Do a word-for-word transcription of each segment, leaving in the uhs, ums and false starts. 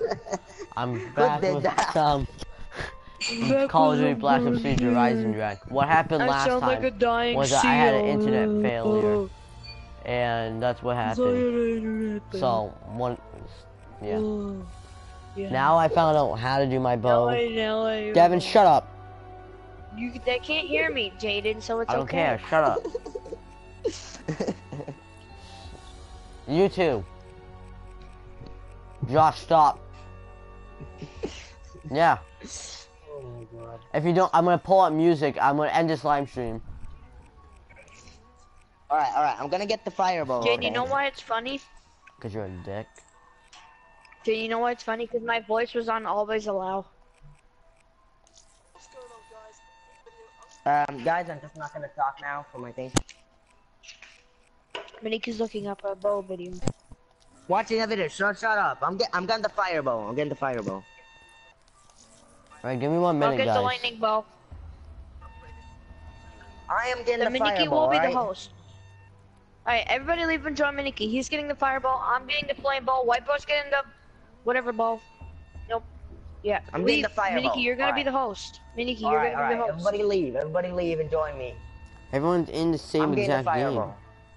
I'm back with some Call of Duty Black Ops three EISENRACHE. What happened I last sound time like a dying was that I had an seal. internet failure, and that's what happened. So one, yeah. yeah. Now I found out how to do my bow. Now I, now I, Devin, shut up. You they can't hear me, Jaden, so it's I don't okay. care. Shut up. You too. Josh, stop. Yeah. Oh my god. If you don't, I'm gonna pull up music. I'm gonna end this live stream. Alright, alright, I'm gonna get the fireball. Jaden, okay? you know why it's funny? Cause you're a dick. Jaden, you know why it's funny? Because my voice was on Always Allow. Um, guys, I'm just not gonna talk now for my thing. Minnie's looking up a bow video. Watching a video. Shut, shut up. I'm get, I'm getting the fireball. I'm getting the fireball. Alright, give me one minute, I'll get guys. the lightning bow. I am getting The, the, the Miniki fireball. will be right? the host. Alright, everybody leave and join Miniki. He's getting the fireball. I'm getting the flame ball. White bow's getting the whatever ball. Nope. Yeah. I'm leave. getting the fireball. Miniki, you're gonna all be right. the host. Miniki, all you're right, gonna all be right. the host. Everybody leave. Everybody leave and join me. Everyone's in the same I'm getting the exact game. fireball.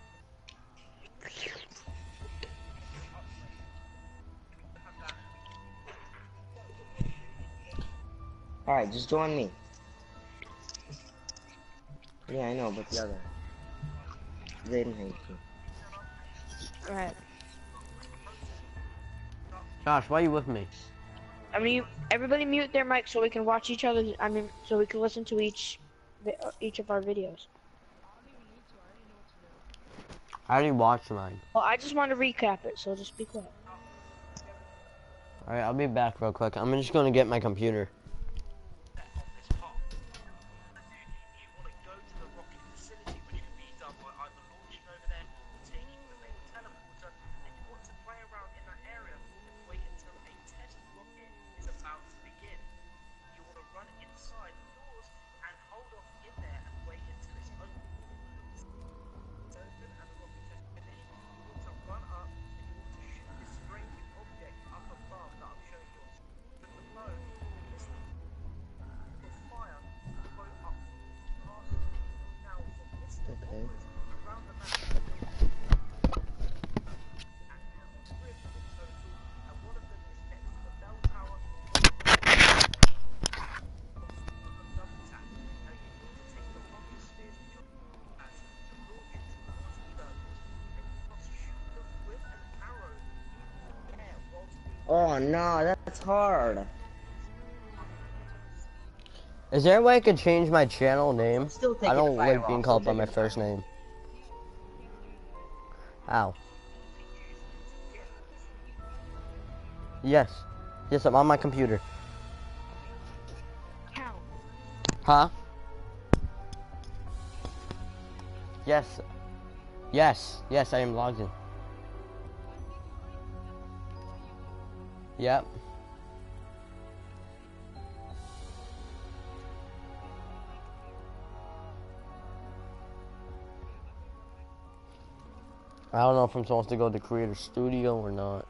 Alright, just join me. Yeah, I know, but the other. They didn't hate you. Alright. Josh, why are you with me? I mean, everybody mute their mic so we can watch each other. I mean, so we can listen to each each of our videos. I already watched mine. Well, I just want to recap it, so just be quiet. Alright, I'll be back real quick. I'm just gonna get my computer. Okay. Oh no, that's hard. Is there a way I could change my channel name? Still taking I don't the like fireball, being still called by taking my the first name. Ow. Yes. Yes, I'm on my computer. How? Huh? Yes. Yes. Yes, I am logged in. Yep. I don't know if I'm supposed to go to Creator Studio or not.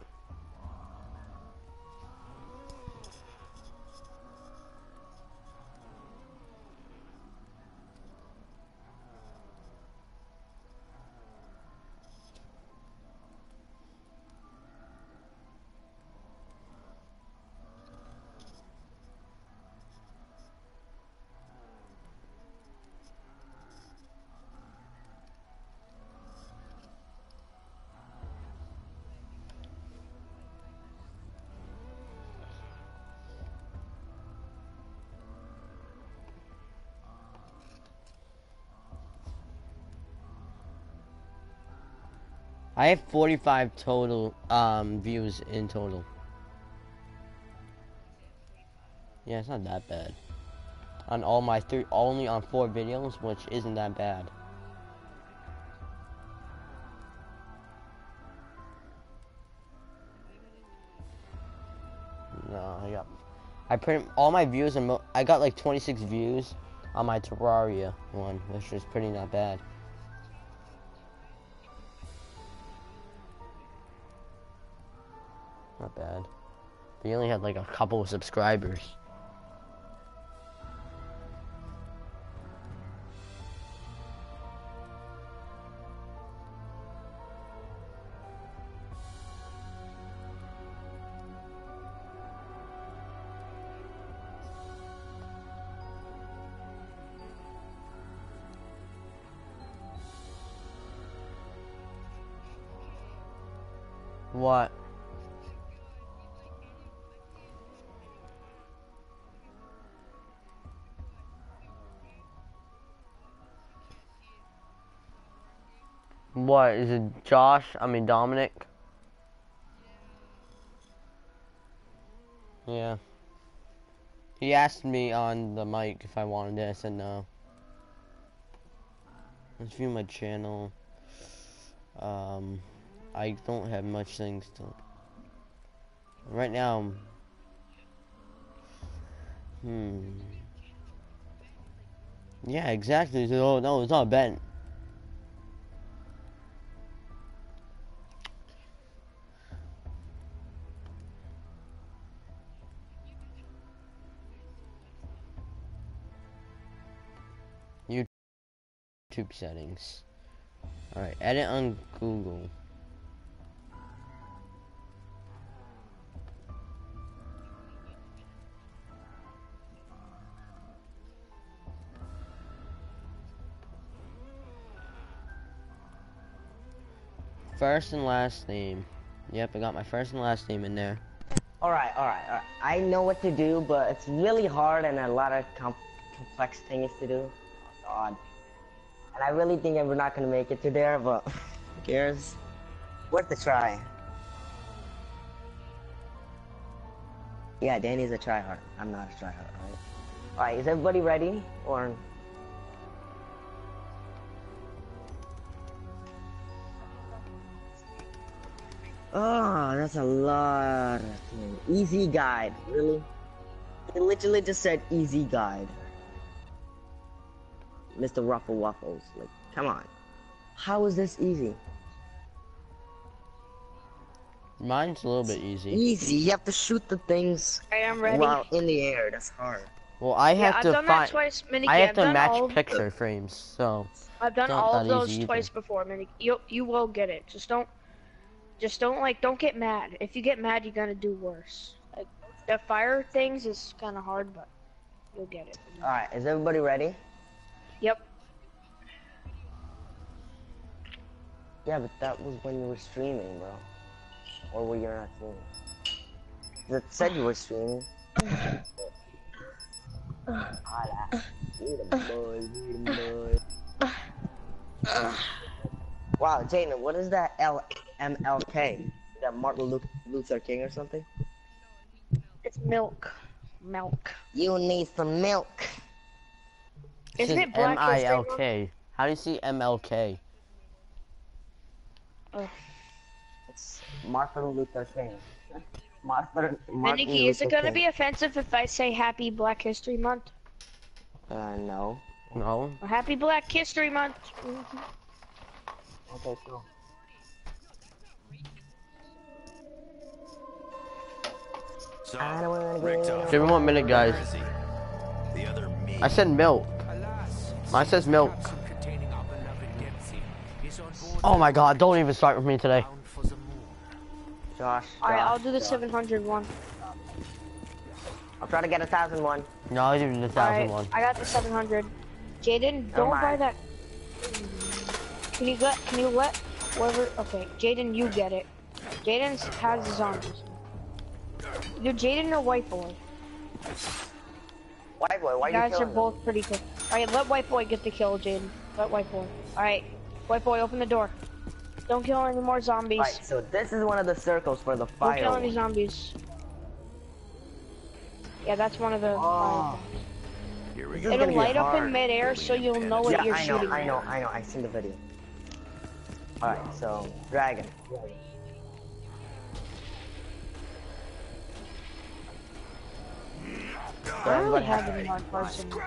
I have forty-five total um views in total. Yeah, it's not that bad. On all my three, only on four videos, which isn't that bad. No, I got, I put all my views and I got like twenty-six views on my Terraria one, which is pretty not bad. Not bad. But he only had like a couple of subscribers. What? What is it, Josh? I mean Dominic. Yeah. He asked me on the mic if I wanted it. I said no. Let's view my channel. Um, I don't have much things to. Right now. Hmm. Yeah, exactly. So, no, it's not bent. YouTube settings. Alright, edit on Google. First and last name. Yep, I got my first and last name in there. Alright, alright, alright. I know what to do, but it's really hard and a lot of com complex things to do. Oh, God. And I really think we're not gonna make it to there, but who cares? Worth a try. Yeah, Danny's a tryhard. I'm not a tryhard, alright? Alright, is everybody ready? Or... Oh, that's a lot of things. Easy guide, really? It literally just said easy guide. Mister Ruffle Waffles, like, come on. How is this easy? Mine's a little bit easy. Easy, you have to shoot the things I am ready. while in the air, that's hard. Well, I Yeah, have I've to done that find. twice, Minnie. I have I've to done match all of- picture frames, so. I've done not all that of those easy twice either. before, Minnie. You you will get it. Just don't, just don't like, don't get mad. If you get mad, you're gonna do worse. Like the fire things is kind of hard, but you'll get it. Alright, is everybody ready? Yep. Yeah, but that was when you were streaming, bro. Or were you not streaming? It said you were streaming. Hola. You're the boy, you're the boy. Wow, Jaden, what is that L M L K? Is that Martin Lu Luther King or something? It's milk, milk. You need some milk. Isn't This it is Black M I History L Month? K. How do you see M L K? Oh. It's Martin Luther King. Martin, Martin Nikki, is it Luther gonna King. be offensive if I say Happy Black History Month? Uh, no. No. Or Happy Black History Month? Mhm. Okay, cool. So, I don't wanna Rick go Tough, Give me one minute, guys. where is he? The other me. I said milk. Mine says milk. Oh my god, don't even start with me today. Josh, Alright, Josh, I'll do the Josh. seven hundred one. I'll try to get a thousand one. No, I did the thousand Alright, one. I got the seven hundred. Jaden, don't buy mind. that. Can you let, can you let whoever, okay, Jaden, you get it. Jaden has the zombies. Either Jaden or White Boy. White boy, why You are guys you are killing both pretty good. Alright, let White Boy get the kill, Jaden. Let White Boy. Alright, White Boy, open the door. Don't kill any more zombies. Alright, so this is one of the circles for the Don't fire. kill any zombies. Yeah, that's one of the. Oh. Here we This go. is It'll gonna be light up in hard. midair so you'll know what Yeah, you're I know, shooting I at. know, I know, I seen the video. Alright, so, dragon. I don't really have any hard parts in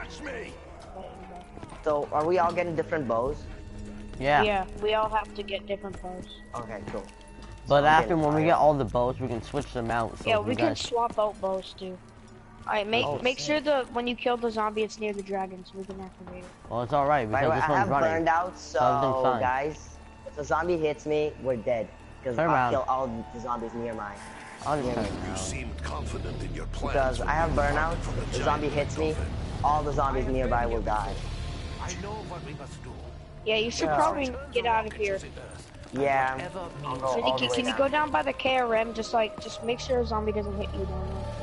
So, are we all getting different bows? Yeah. Yeah, we all have to get different parts. Okay, cool. But I'm after getting when we tired. get all the bows, we can switch them out. So Yeah, if we you can guys... swap out bows too. Alright, make Oh, make sick. sure the when you kill the zombie, it's near the dragon, so we can activate it. Well, it's all right By because the way, this I one's have running. burned out, so everything's fine. guys, if a zombie hits me, we're dead. Because Turn I'll around. kill all the zombies near mine. I'll just Yeah. turn You around. seemed confident in your plans. Because I have when you burnout, departed from if the giant zombie hits me, dolphin. all the zombies nearby will die. I know what we must do. Yeah, you should Yeah. probably get out of here. Yeah. Ever I'll means go all Nikki, the way can you down. go down by the K R M? Just like, just make sure a zombie doesn't hit you down there.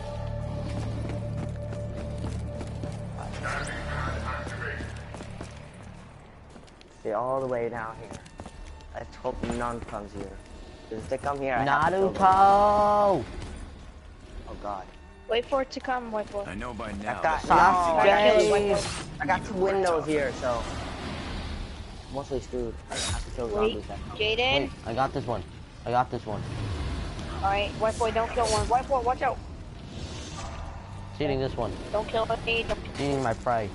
Stay all the way down here. Let's hope none comes here. Because if they come here, I have to kill them. Naruto! Oh god. Wait for it to come, wait for it. I know by I now. got, Sasuke. no, I got two windows here, so mostly screwed. I have to kill Wait, zombies. that come. Jaden. Wait, I got this one. I got this one. Alright, white boy, don't kill one. White boy, watch out. It's eating this one. Don't kill me. Don't... It's eating my prey.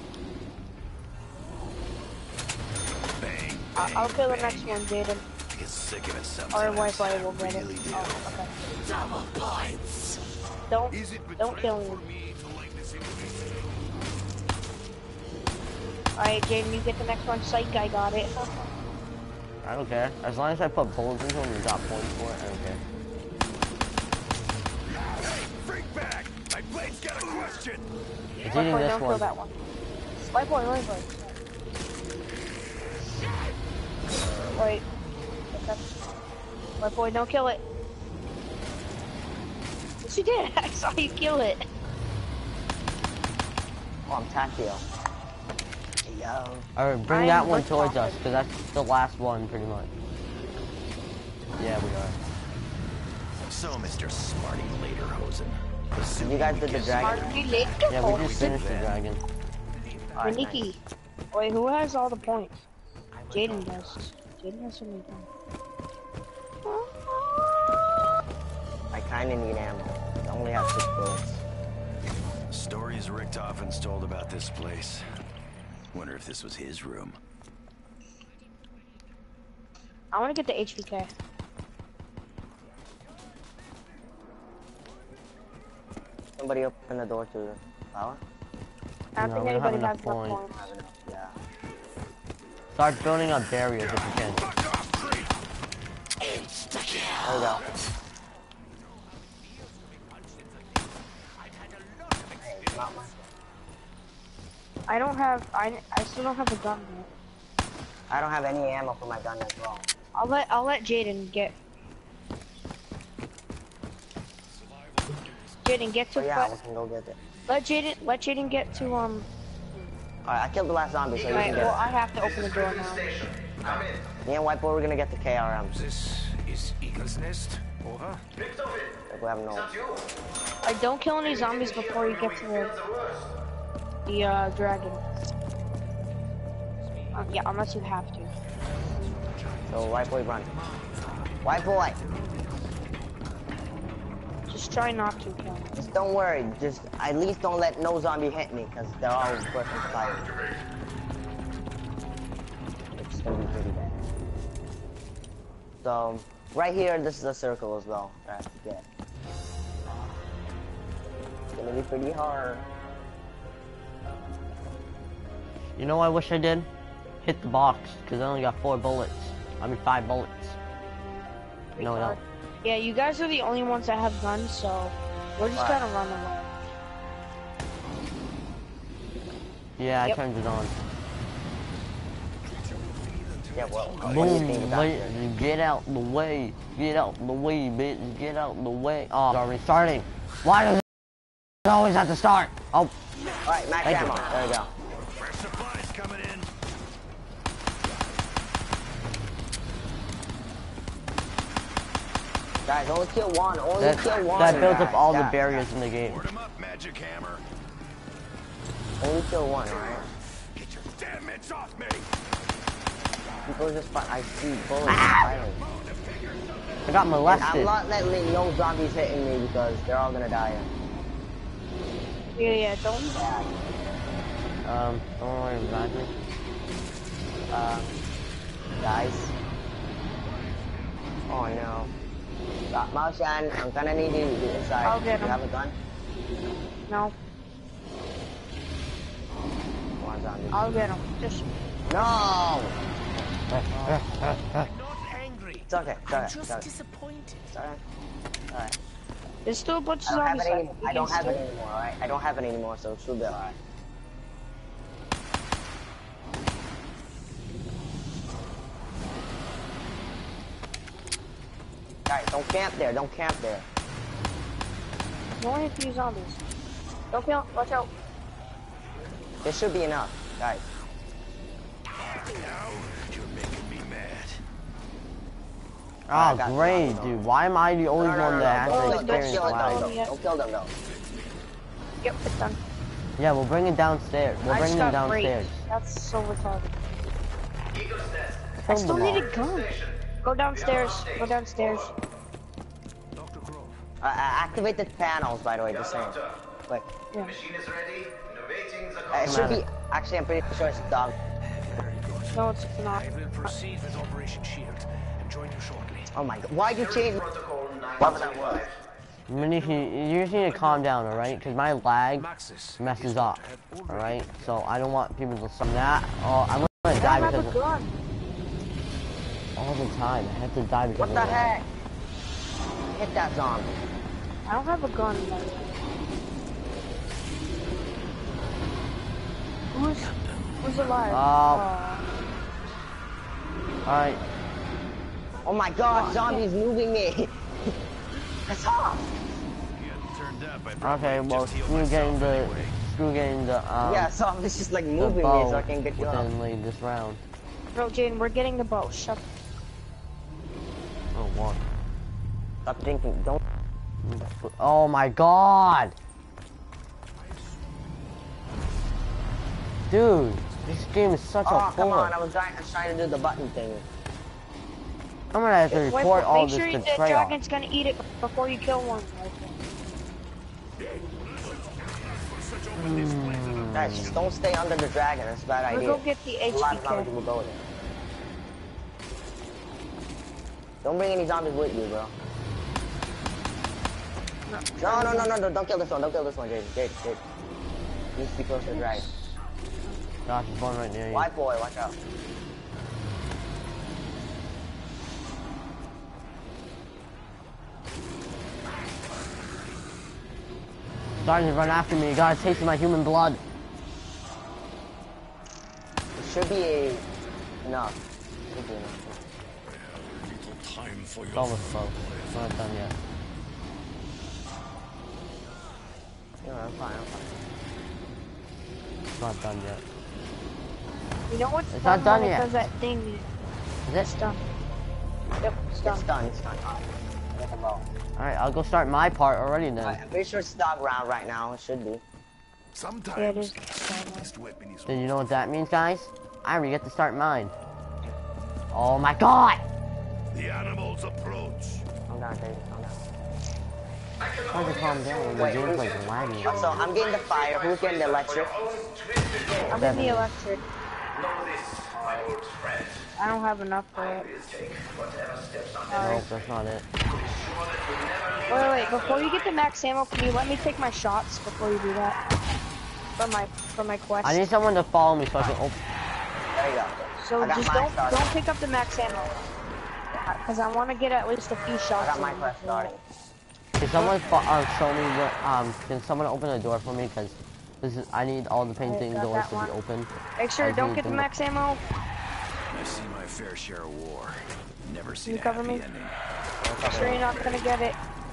Bang. I I'll kill the next one, Jaden. I get sick of it sometimes. Or white boy will get it. Really do. Oh, okay. Double points. Don't, Is it don't kill betrayal me. for me to like this information? Alright, Jaden, you get the next one. Psych, I got it. I don't care. As long as I put bullets into them and drop points for it, I don't care. Hey, freak bag! My blade's got a question! It's White eating boy, this don't kill one. that one. White boy, white boy. Wait. Okay. White boy, don't kill it. Yes, you did. I saw you kill it. Oh, I'm tactile. Yo. Alright, bring I'm that one with towards Crawford. us, because that's the last one, pretty much. Yeah, we are. So, Mister Smarty Lederhosen. You guys did the dragon? Marty Lake. Yeah, we just finished the dragon. Alright, Nikki. nice. Wait, who has all the points? Jaden does. Jaden has so many points. I kinda need ammo. I only have six bullets. Stories Rick often's told about this place. Wonder if this was his room. I want to get the H V K. Somebody open the door to the flower? I don't No, think we don't have anybody enough has enough points. points. Yeah. Start building up barriers if you can. Fuck off, creep! There we go. I don't have. I I still don't have a gun yet. I don't have any ammo for my gun as well. I'll let I'll let Jaden get. Jaden get to. So yeah, fi- we can go get it. let Jaden let Jaden get to um. Alright, I killed the last zombie, so you Alright, can get well it. I have to open the door now. Me and White Boy, we're gonna get the K R M. This is Eagle's Nest. Over. If we have no. Alright, don't kill any zombies before you get to the the uh, dragon. Um, yeah, unless you have to. So White Boy, run. White Boy, Just try not to kill. just don't worry. Just at least don't let no zombie hit me, cause they're all working fire. It's gonna be pretty bad. So right here, this is a circle as well that I have to get. It's gonna be pretty hard. You know what I wish I did? Hit the box, because I only got four bullets. I mean, five bullets. No, no. Yeah, you guys are the only ones that have guns, so we're just Right. gonna run away. Yeah, I Yep. turned it on. Yeah, well, what do you think Boom, about wait, this? get out the way. Get out the way, bitch. Get out the way. Oh, it's already starting. Why does it always have to start? Oh, Alright, max Thank you. ammo. There we go. Fresh supplies coming in. Guys, only kill one. Only that, kill one. that builds guys. up all the Guys, barriers in the game. Board him up, Magic Hammer. Only kill one, alright? Get your damn mitts off me! People just fight. I see bullets Ah! firing. I got And I'm molested. not letting no zombies hitting me because they're all gonna die. Yeah, yeah, don't do that. Um, don't worry about me. Uh, guys. Oh no. Stop motion. I'm gonna need you to do inside. I'll get You him. have a gun? No, Come on, zombie. I'll get him. Just No! I'm not angry. It's okay. It's I'm alright. just It's alright. disappointed. It's alright. Alright. there's still a bunch of I don't have zombies. it left. anymore. We I don't can have it still- anymore, alright? I don't have it anymore, so it should be alright. Guys, don't camp there. Don't camp there. There's only a few zombies. Don't kill. Watch out. There should be enough, guys. Now you're making me mad. I Oh, got you, great, I know. dude. Why am I the only No, no, one no, that no, has don't, to don't, don't experience kill it lag? though. yet. Don't kill them though. Yep, it's done. Yeah, we'll bring it downstairs. We'll I bring just them got downstairs. raped. That's so retarded. I Kill still them need all. a gun. Go downstairs. Go downstairs. Doctor Grove. Uh, uh, activate the panels, by the way, just saying. Quick. Yeah. Machine is ready. Innovating the Uh, it should be. Actually, I'm pretty sure it's dog. Very good. No, it's not. I will proceed with Operation Shield and join you shortly. Oh my god. Why'd you change? protocol Whatever that was. You need to, you just need to calm down, alright? Because my lag Maxis messes is up, to have already- alright? So I don't want people to stop that. Oh, I'm gonna I die don't have because a of, gun. all the time. I have to die because What of the that. heck? Hit that zombie. I don't have a gun. By the way. Who's who's alive? Oh. Alright. Oh my god, zombies moving me. That's off. You hadn't turned up. I probably Okay, well, just healed screw getting myself the, anyway. screw getting the, um, Yeah, zombies just like the moving me bow so I can get you up. within, like, this round. Bro, Jaden, we're getting the bow. Shut. Oh, what? Stop thinking. Don't. Oh my god! Dude, this game is such Oh, a come on. bore. I was trying, I was trying to do the button thing. I'm gonna have to Wait, record all make this sure the betrayal. dragon's gonna eat it before you kill one. Guys, just don't stay under the dragon. That's a bad We'll idea. go get the A lot of H P zombies kit. will go there. Don't bring any zombies with you, bro. No, no, no, no, no, don't kill this one. Don't kill this one, Jaden. Jaden, Jaden. You need to be close to the dragon. Gosh, there's one right near you. White boy, watch out. Starting to run after me. You gotta taste my human blood. It should be a... enough. Should be enough. Time for It's almost close. It's not done yet. No, I'm fine, I'm fine. It's not done yet. You know what's It's fun not done when yet. it does that thing? Is It's it? done. Yep, it's done. It's done, it's done. Alright, I got the ball. Alright, I'll go start my part already then. Alright, I'm pretty sure it's dog round right now. It should be. Sometimes Yeah, it is. the best weapon is Then you know what that means, guys? I already get to start mine. Oh my god! the animals approach. I'm down, David. I'm down. Hard to calm down when the Wait, gameplay's lagging. Also, I'm getting the fire. Who's getting the electric? I'm in the electric. Know this, my old friend. I don't have enough for it. Please take whatever steps are Sorry. Nope, that's not it. Wait, wait, wait. Before you get the max ammo, can you let me take my shots before you do that? For my for my quest. I need someone to follow me so I can open. There you go. so I got just mine don't started. don't pick up the max ammo. Because I want to get at least a few I shots. got in my me quest before- started. Can someone fo- uh, show me where, um, can someone open the door for me? Because this is, I need all the painting got doors that to one. be open. Make sure I don't need get the them- max ammo. I've seen my fair share of war. Never seen You a cover happy me? ending. Make sure you're not gonna get it.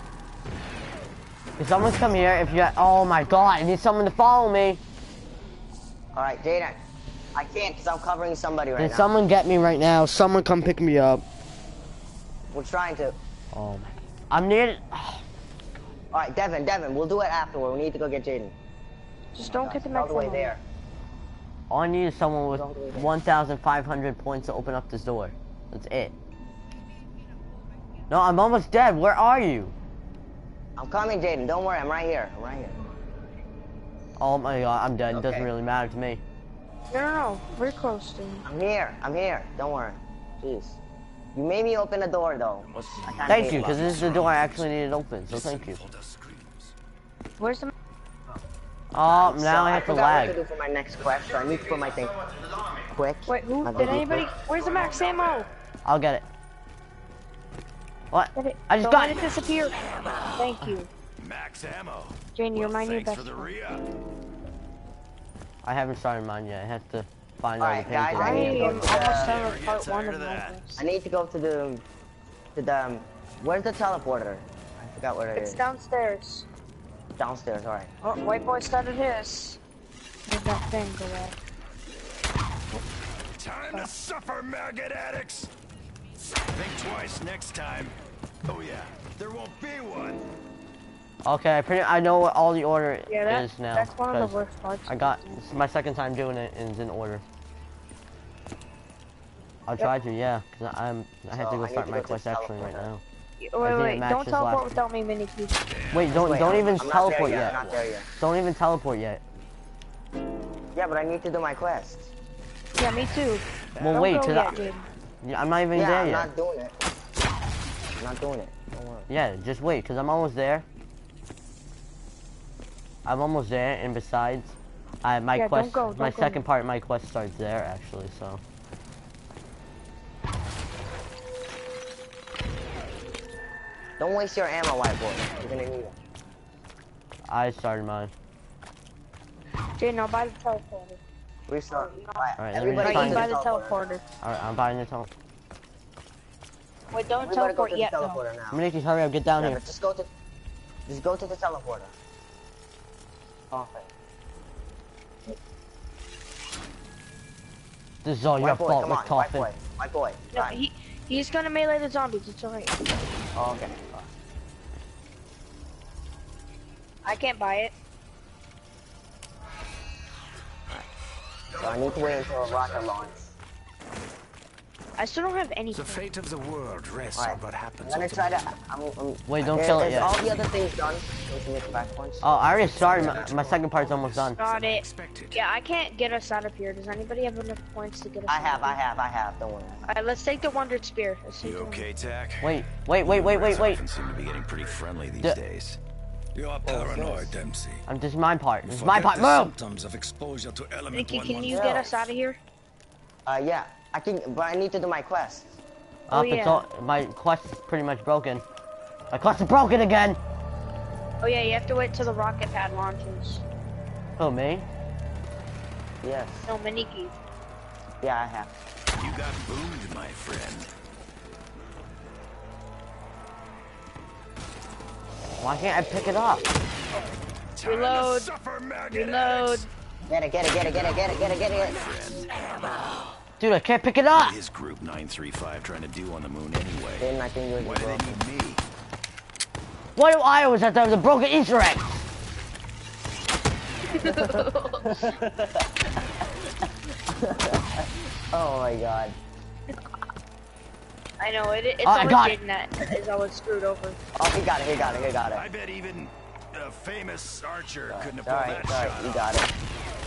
Can someone come here if you, oh my god, I need someone to follow me. Alright, Jaden. I can't because I'm covering somebody right Can now. someone get me right now? Someone come pick me up. We're trying to. Oh my, I'm near, Alright, Devin, Devin, we'll do it afterward. We need to go get Jaden. Just don't get the All max the way ammo. there. all I need is someone with Don't do it. one thousand five hundred points to open up this door. That's it. No, I'm almost dead. Where are you? I'm coming, Jaden. Don't worry, I'm right here. I'm right here. Oh my god, I'm dead. It doesn't Okay. really matter to me. No, no, no. We're close to him. I'm here. I'm here. Don't worry. Jeez. You made me open the door though. I can't Thank hate you, luck. because this is the door I actually needed open, so thank you. Where's the? Oh, So now I have to forgot lag. what to do for my next quest, so I need to put my thing quick. Wait, who? My Did video anybody? quick. Where's the max ammo? I'll get it. What? Get it. I just Don't got let it. it disappear. Thank you. Max ammo. Jane, you're Well, my new thanks best for the friend. re-up. I haven't started mine yet. I have to find all Alright, the guys, pages. I I need to go am to the- almost done Never with get part one tired of of my that. quest. I need to go to the to the um, where's the teleporter? I forgot where it It's is. downstairs. Downstairs, alright. Oh, white boy started his. Where'd that thing go at? Time to suffer, maggot addicts. Think twice next time. Oh yeah, there won't be one. Okay, I pretty I know what all the order Yeah, that, is now. that's one of the 'cause worst parts. I got this is my second time doing it and it's in order. I'll try to, yeah, because I'm I have So, to go I need start to my go to quest the actually right teleporter. now. Wait, I wait, think it wait. Don't matches teleport last- without me, Mini Key. Wait, don't Wait, don't I'm- even I'm not there teleport yet, yet. I'm not there yet. Don't even teleport yet. Yeah, but I need to do my quest. Yeah, me too. Well, Don't wait, go till yet, the- Jaden. Yeah, I'm not even Yeah, there I'm yet. not doing it. I'm not doing it. Don't worry. Yeah, just wait, because I'm almost there. I'm almost there, and besides, I, my Yeah, don't quest, go, don't my go. second part of my quest starts there, actually, so. Don't waste your ammo, white boy. You're gonna need it. I started mine. Jaden, I'll buy the teleporter. Restart. Alright, let me Everybody just Right, find you buy it. the teleporter. Alright, I'm buying the tel- Wait, don't Everybody go teleport to the yet, though. teleporter now. Miniki, hurry up, get down Yeah, here. but just go to, just go to the teleporter. Perfect. This is all your White boy, fault, come with on, white Coffin. boy, white boy. No, Run. he he's gonna melee the zombies. It's alright. Oh, okay. I can't buy it. So I need to wait until a rocket launch. I still don't have The anything. fate of the world rests Alright. on what I'm happens. gonna try to. ultimately. I'm, I'm, Wait, don't is, kill it is yet. all the other things done? Don't you make the back punch? Oh, I already started, my, my second part's almost done. Got it. Expected. Yeah, I can't get us out of here. Does anybody have enough points to get us I out have, of I here? have, I have. Don't worry. Alright, let's take the Wondered Spear. Let's take You the okay, Tack? Wait, wait, wait, wait, wait, wait. Often seem to be getting pretty friendly these The- days. You are paranoid, Dempsey. I'm this is my part. This is You my forget part. the Move! symptoms of exposure to element Nikki, one can one you five. get us out of here? Uh, yeah. I can, but I need to do my quest. Oh, Up, it's yeah. all, my quest is pretty much broken. My quest is broken again! Oh yeah, you have to wait till the rocket pad launches. Who, me? Yes. No, Miniki. Yeah, I have. You got boomed, my friend. Why can't I pick it up? Time Reload. to suffer, maggot Reload. addicts. Get it, get it, get it, get it, get it, get it, get it. Friend, Dude, I can't pick it up! what is Group nine three five trying to do on the moon anyway? Then I think you're Why do they broken. need me? Why do I always have to have the broken Easter egg? Oh my god. I know it. It's Oh, I always got it. Jaden that is always screwed over. Oh, he got it, he got it, he got I it. bet even a famous archer couldn't have It's pulled alright, that it's alright, shot you off. got it.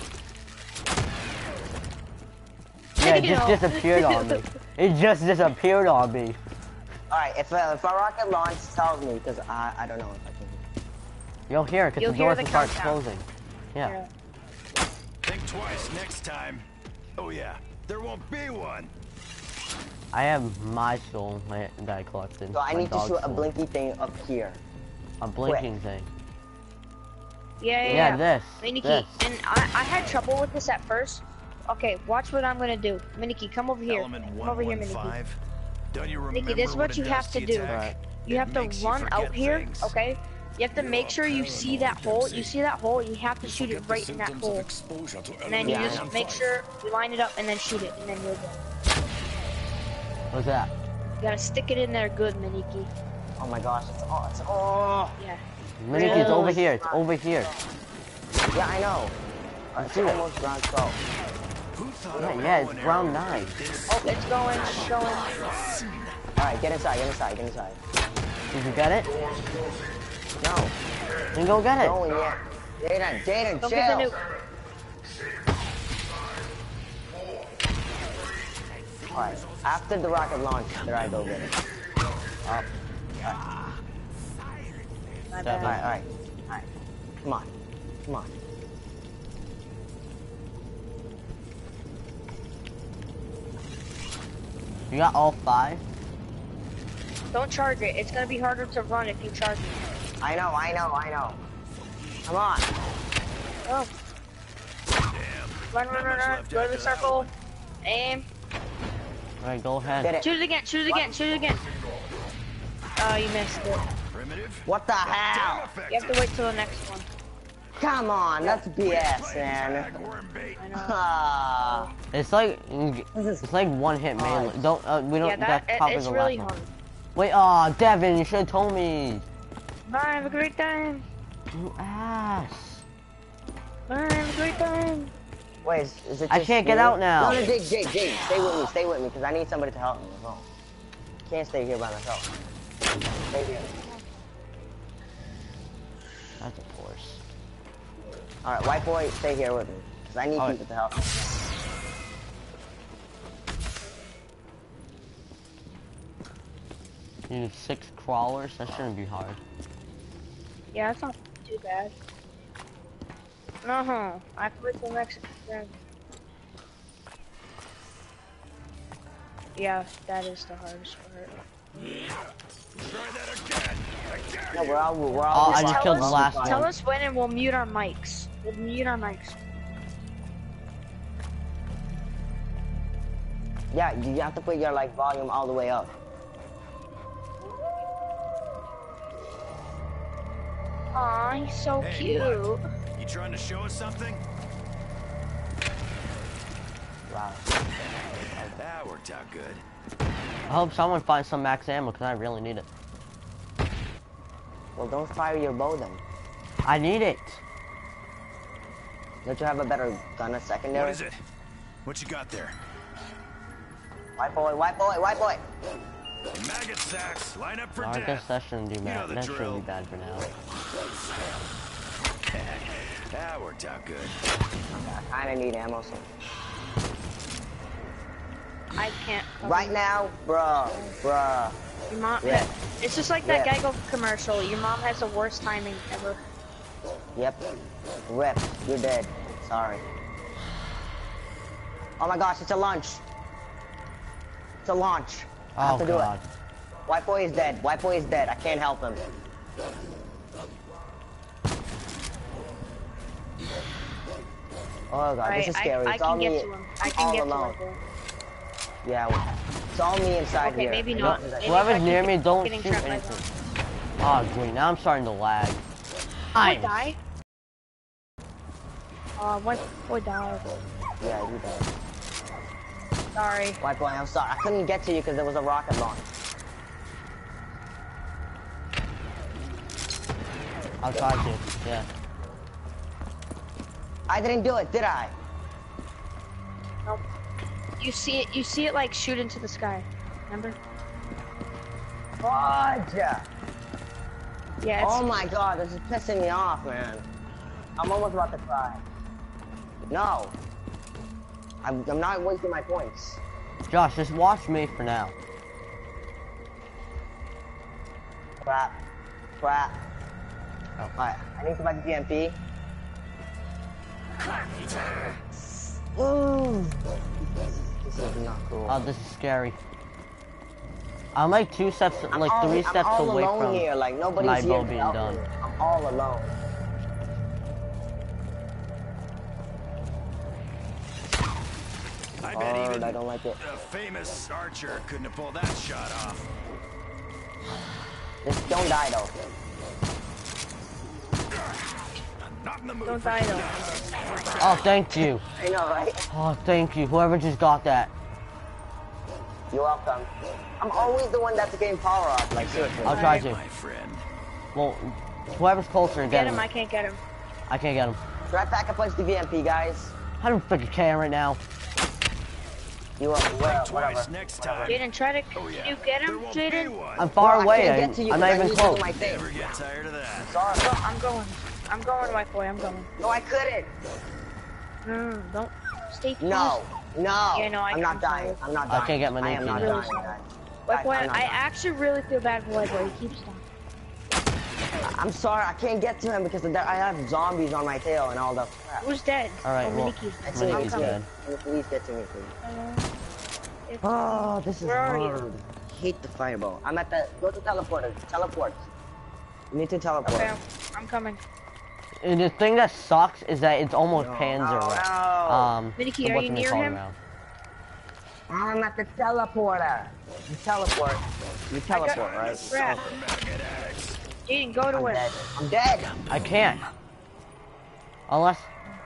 Yeah, it You just know. disappeared on me. It just disappeared on me. Alright, if, uh, if a rocket launch tells me, because I, I don't know if I can. You'll hear it, because You'll the hear doors the will start countdown. closing. Yeah. Think twice next time. Oh yeah, there won't be one. I have my soul my, that I collected. So I my need to dog shoot a soul. blinky thing up here. A blinking thing. Yeah, yeah. Yeah, yeah. this. Miniki, this. and I, I had trouble with this at first. Okay, watch what I'm gonna do. Miniki, come over here. Element Come one over here, one Miniki. five. Don't you remember Nikki, this is what it you does have to you, do. Tack? Alright. You It have to makes you run out forget here, things. okay? You have to You make are sure you see that paranoid, hole. You Dempsey. see that hole, you have to You shoot it forget the right in that symptoms of hole. exposure to And then you element just one one make five. sure you line it up and then shoot it, and then you're good. What's that? You gotta stick it in there good, Miniki. Oh my gosh, it's oh, it's oh. Yeah. Miniki, it's over Really? here. It's over here. Yeah, I know. Uh, it's almost round twelve. Who thought Yeah, a yeah, bow it's and round arrow nine. would be this Oh, it's going, it's going. Alright, get inside, get inside, get inside. Did you get it? No, Then go get it. no one yet. Jaden, Jaden, Don't get the chill. nuke. Alright, after the rocket launch, there I go get it. Up. My That bad. Alright, alright. Alright. Come on. Come on. You got all five? Don't charge it. It's gonna be harder to run if you charge it. I know, I know, I know. Come on. Oh. Run, run, run, run. Go to the circle. Aim. Alright, go ahead. Get it. Shoot it again. Shoot it again. Shoot it again. Oh, you missed it. Primitive. What the hell? You have to wait till the next one. Come on, that's B S, man. Worm bait. I know. Ah. It's like This is it's like one hit melee. Don't uh, we don't Yeah, that, that's it, probably it's the really last hard. one. Wait, aw, oh, Devin, you should have told me. Bye, have a great time. You ass. Bye, have a great time. Wait, is, is it I just can't get me? out now. No, no, Jake, Jake, Jake, stay with me, stay with me, because I need somebody to help me as well. Can't stay here by myself. Stay here. That's a horse. Alright, white boy, stay here with me, because I need All right. people to help me. You need six crawlers. That shouldn't be hard. Yeah, that's not too bad. No, I quit the Mexican friend. Yeah, that is the hardest part. Try that again. Again. No, we're all, we're all. Oh, I Just just tell killed the us- last Tell one. us when and we'll mute our mics. We'll mute our mics. Yeah, you have to put your like volume all the way up. Aw, he's so Hey, cute. what? You trying to show us something? Wow. That worked out good. I hope someone finds some max ammo because I really need it. Well, don't fire your bow then. I need it. Don't you have a better gun, a secondary? What is it? What you got there? White boy, white boy, white boy. Maggot sacks. Line up for No, I death. guess that shouldn't do know bad. the That drill. shouldn't be bad for now. That worked out good. I kinda need ammo, so. I can't. Right now, bruh, bruh. Your mom. Yeah. It's just like that Yeah. Geico commercial. Your mom has the worst timing ever. Yep. Rip, you're dead. Sorry. Oh my gosh, it's a launch. It's a launch. I have Oh to do god. it. White boy is dead. White boy is dead. I can't help him. Oh god, I, this is I, scary. I It's all can get me. to him. I I'm can all get alone. to him. Yeah, well, it's all me inside Okay, here. maybe I not. don't- Maybe Whoever's if I near keep me, don't getting shoot trapped by anything. them. Oh great, now I'm starting to lag. I Nice. die. Uh, what? Boy died. Yeah, you dead. Sorry. White boy, I'm sorry. I couldn't get to you because there was a rocket launch. I'll try to. Yeah. I didn't do it, did I? Nope. You see it. You see it like shoot into the sky. Remember? Fudge! Yeah. It's, Oh my god, this is pissing me off, man. I'm almost about to cry. No. I'm, I'm not wasting my points. Josh, just watch me for now. Crap. Crap. Oh. Alright, I need to buy the G M P. Ooh. This is not cool. Oh, this is scary. I'm like two steps, I'm like all, three I'm steps all away alone from here, like nobody's my here bow to being help done. me. I'm all alone. I bet Oh, even I don't like it. a famous archer couldn't have pulled that shot off. Just don't die though. Not in the mood Don't for die though. Oh, thank you. I know, right? Oh, thank you. Whoever just got that. You're welcome. I'm always the one that's getting power up, like seriously. I'll try my to. friend. Well, whoever's closer, Get get him. him. I can't get him. I can't get him. Try pack a punch the V M P, guys. I don't freaking care right now. You are well, Twice whatever. next time. Jaden, try to. Oh yeah. Can you get There him, won't be Jaden? one. I'm far No, I away. can't I'm, get to you I'm 'cause not I even need you to do close. my thing. Never get tired of that. Sorry. Go, I'm going. I'm going, white boy. I'm going. No, I couldn't. No, don't stay close. No. No, Yeah, no, I I'm not can't dying. tell. I'm not I dying. can't get my I am name not in. dying, guys. Like Guys, when I'm not I dying. actually really feel bad for White Boy. He keeps dying. I'm sorry, I can't get to him because of that I have zombies on my tail and all that crap. Who's dead? Alright, oh, well, Miniki's dead. That's me, Miniki's it's me. dead. Can you please get to me, please? Uh, it's- Oh, this is Where are hard. you? I hate the fireball. I'm at the, go to teleporter, teleport. You need to teleport. Okay, I'm coming. And the thing that sucks is that it's almost No, Panzer. no, no. Um, Miniki, are what's you it near called him? now? I'm at the teleporter. You teleport. You teleport, right? Crap. Jaden, go to I'm him. dead. I'm dead. I can't. Unless...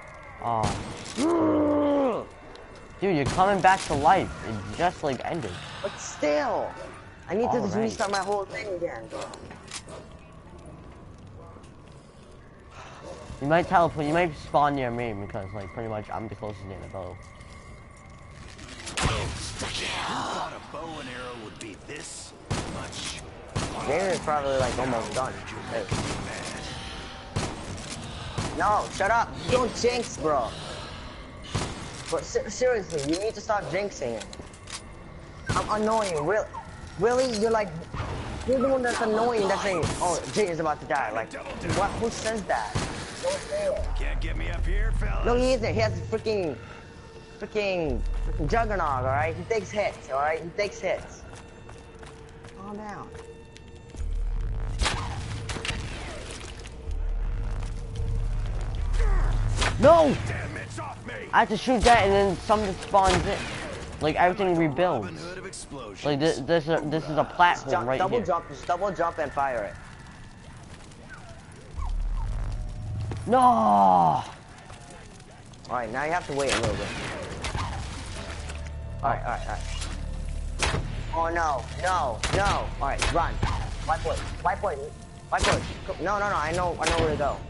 Oh. Dude, you're coming back to life. It just like ended. But still, I need to Alright. restart my whole thing again. You might teleport, you might spawn near me because like pretty much I'm the closest near the bow. Thought a bow and arrow would be this much. Jaden is probably like almost done. Hey. No, shut up. Don't jinx, bro. But ser seriously, you need to stop jinxing it. I'm annoying. Really, really, you're like, you're the one that's annoying. That's saying, oh, Jay is about to die. Like, what? Who says that? Don't say it. Can't get me up here, fellas. No, he isn't. He has freaking, freaking, freaking juggernaut. All right, he takes hits. All right, he takes hits. Calm down. No! Damn, it's off me. I have to shoot that and then something spawns in. Like everything rebuilds. Robin Hood of explosions. Like this, this, is a, this is a platform Jump, right double here. jump, just double jump and fire it. No! All right, now you have to wait a little bit. All right, all right, all right. Oh no, no, no! All right, run. White boy, white boy, white boy. Go- No, no, no! I know, I know where to go.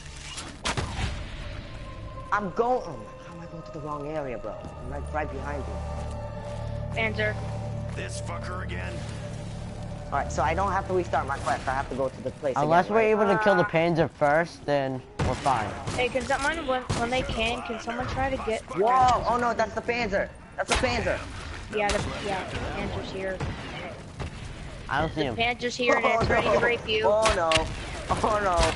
I'm going. Oh my, how am I going to the wrong area, bro? I'm like right behind you. Panzer. This fucker again. All right, so I don't have to restart my quest. I have to go to the place. Unless again, we're right? able to kill the Panzer first, then we're fine. Hey, can someone, when, when they can, can someone try to get... Whoa! Oh no, that's the Panzer. That's the Panzer. Yeah, the, yeah, the Panzer's here. I don't see him. Panzer's here and Oh, it's ready no. to rape you. Oh no! Oh no!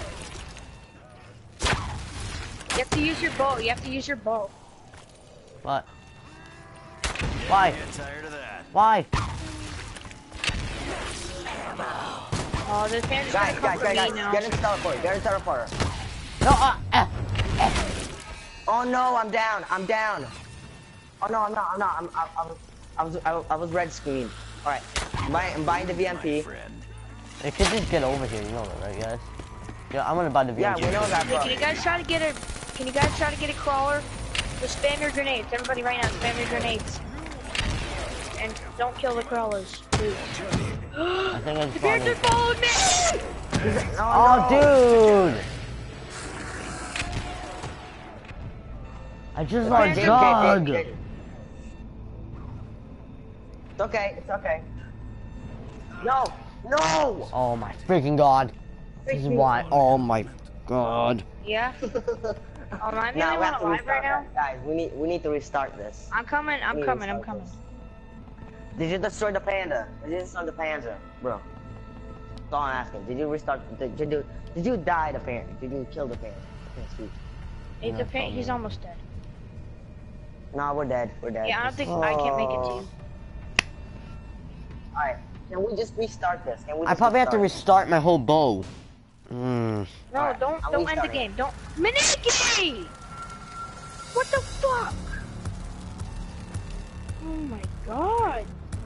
You have to use your bow. You have to use your bow. What? Why? Get tired of that. Why? Oh, the Panzer's Guys, gonna come guys, for guys, me guys! now. Get into teleporter. Get into teleporter. No, uh, uh, Oh no, I'm down. I'm down. Oh no, I'm not. I'm not. I'm. I, I was. I was. I was, I was red screen. All right. I'm buying, I'm buying the V M P. My friend. it could just get over here, you know that, right, guys? Yeah, I'm gonna buy the V M P. Yeah, we know that, Hey, bro. can you guys try to get a? Can you guys try to get a crawler? Just spam your grenades. Everybody, right now, spam your grenades. And don't kill the crawlers, please. I think I The just Panzer followed. followed me. Oh, no. dude! I just Okay, got okay, dug. okay, okay. It's okay. It's okay. No! No! Oh my freaking god! This is why. Oh my god! Yeah. Oh, am I the Nah, only we one have to alive restart right now? that. Guys, we need we need to restart this. I'm coming. I'm We need to coming. I'm restart coming. this. Did you destroy the panda? Did you destroy the Panzer, bro? That's all I'm asking. Did you restart? Did, did you did you die the panda? Did you kill the panda? Okay, sweet. Hey, Yeah, the pan- he's probably. almost dead. No, we're dead. We're dead. Yeah, I don't think I can't make it to you. All right. Can we just restart this? Can we? I just probably have to restart restart my whole bow. Mm. No, Alright, don't I'll don't end the restart it. game. Don't Miniki! What the fuck? Oh my god.